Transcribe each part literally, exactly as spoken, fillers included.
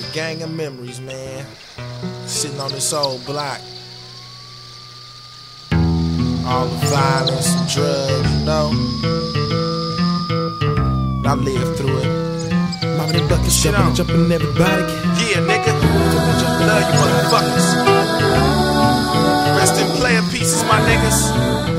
gang of memories, man. Sitting on this old block. All the violence and drugs, you know. I lived through it. Mama, them buckets jumping and jumping everybody. Yeah, nigga. Love you motherfuckers. Rest in player pieces, my niggas.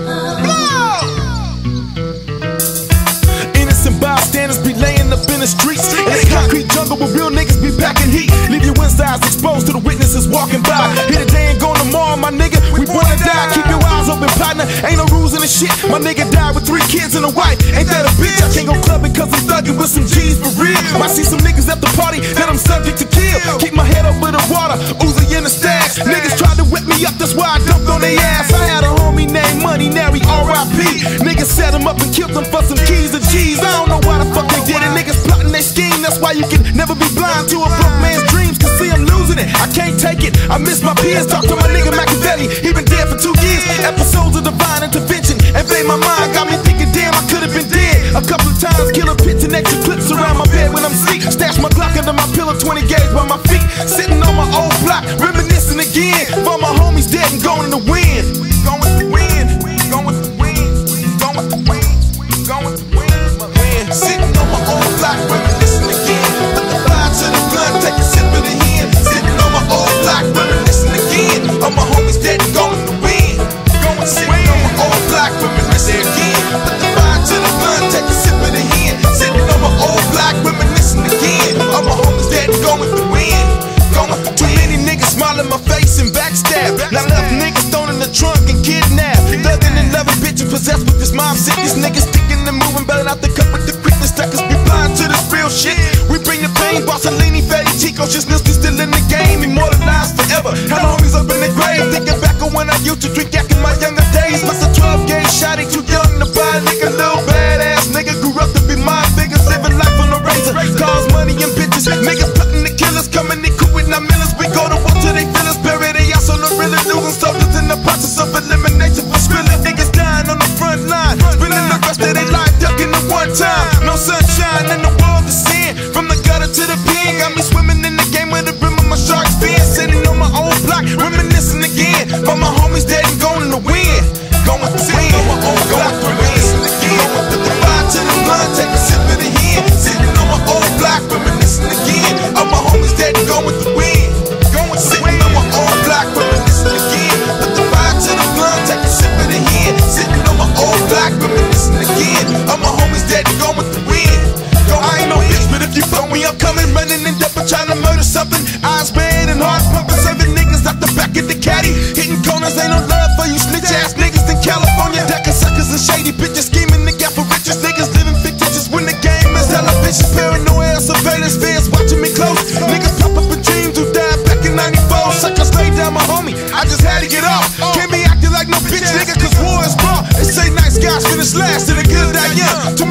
Innocent bystanders be laying up in the streets. In the concrete jungle where real niggas be packing heat. Leave your insides exposed to the witnesses walking by. Here today and gone tomorrow, my nigga. We born to die. Keep your eyes open, partner. Ain't no rules in the shit. My nigga died with three kids and a wife. Ain't that a bitch? I can't go clubbing cause I'm thugging with some G's for real. I see some niggas at the party that I'm subject to kill. Keep my head over the water, Uzi in the stash. Niggas tried to whip me up, that's why I dumped on their ass. I had a homie named Money, now he R I P Niggas set him up and killed him for some keys and G's. I don't know why the fuck they did it. Niggas plotting their scheme, that's why you can never be blind to a broke man's dreams. Cause see I'm losing it, I can't take it. I miss my peers, talk to my nigga Machiavelli. He been dead for two years. Episodes of divine intervention invade my mind, got me thinking damn I could've been dead. A couple of times, killer pits and extra clips around my bed when I'm asleep. Stash my Glock under my pillow, twenty gauge by my feet. Sitting on my old block, reminiscing again. For my homies dead and going in the wind. Going with the wind, going with the wind, going with the wind, going with the wind. Sitting on my old block, reminiscing again. Put the fire to the blunt, take a sip of the hen. Sitting on my old block, reminiscing again. All my homies dead and going with the wind. Going sitting on my old block, reminiscing again. Put the fire to the blunt, take a sip of the hen. Sitting on my old block, reminiscing again. All my homies dead and going with the wind. Going with the too many niggas smile in my face and backstab. Not enough niggas thrown in the trunk and kidnapped. Thuggin' and loving bitches possessed with this mob sick. These niggas sticking and moving, bailing out the cup with the quickness. Stackers be blind to this real shit. We bring the pain, Bossellini, Fatty Chico, just still still in the game, immortalized forever. Had homies up in the grave, thinking back on when I used to drink yak in my younger days. But the twelve gauge shot, ain't too young to buy a nigga, little badass nigga. Grew up to be my figures, living life on the razor. Cars, money, and bitches. Niggas plotting the killers, coming in cool with nine millers. We go to war till they feel us, bury they ass on the really losing soldiers in the process of elimination. For spilling niggas dying on the front line, spending the rest of their life ducking at one time. No sunshine in the world to sin. From the gutter to the pen, got me swimming in the game with the rim of my shark's fin. Sitting on my old block, reminiscing again. But my homies dead and going in the wind. Going with the wind, on my old block, reminiscing again. Put the fire to the blunt, take a sip of the hen. Sitting on my old block, reminiscing again. All my homies dead and going with the wind. Going sitting on my old block, reminiscing again. Put the fire to the blunt, take a sip of the hen. Sitting on my old block, reminiscing again. All my homies dead and going with the wind. I ain't no bitch, but if you phone me, I'm coming, running in depth, trying to murder something. Eyes red and heart pumping, serving niggas out the back of the caddy. Hitting corners, ain't no love for you snitch ass niggas in California. Decker suckers and shady bitches, scheming to get for riches. Niggas living fictitious when the game is television. Paranoia, surveillance, fans watching me close. Niggas pop up in dreams who died back in ninety-four. Suckers laid down my homie, I just had to get off. Can't be acting like no bitch nigga, cause war is raw. They say nice guys finish last and the good die young.